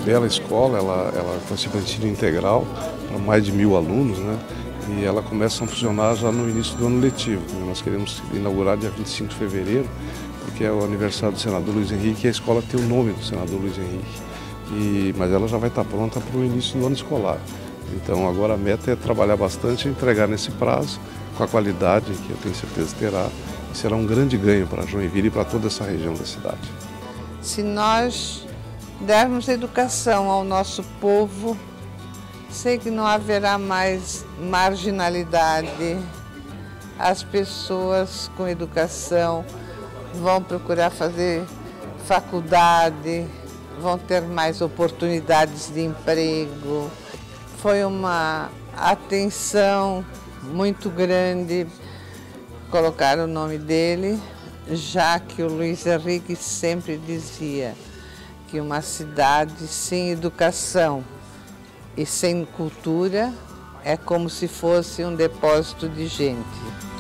bela escola, ela participa de ensino integral para mais de 1.000 alunos, né? E ela começa a funcionar já no início do ano letivo. Nós queremos inaugurar dia 25 de fevereiro, porque é o aniversário do senador Luiz Henrique e a escola tem o nome do senador Luiz Henrique. Mas ela já vai estar pronta para o início do ano escolar. Então agora a meta é trabalhar bastante e entregar nesse prazo, com a qualidade que eu tenho certeza terá. E será um grande ganho para Joinville e para toda essa região da cidade. Se nós dermos educação ao nosso povo, sei que não haverá mais marginalidade. As pessoas com educação vão procurar fazer faculdade, vão ter mais oportunidades de emprego. Foi uma atenção muito grande colocar o nome dele, já que o Luiz Henrique sempre dizia que uma cidade sem educação e sem cultura é como se fosse um depósito de gente.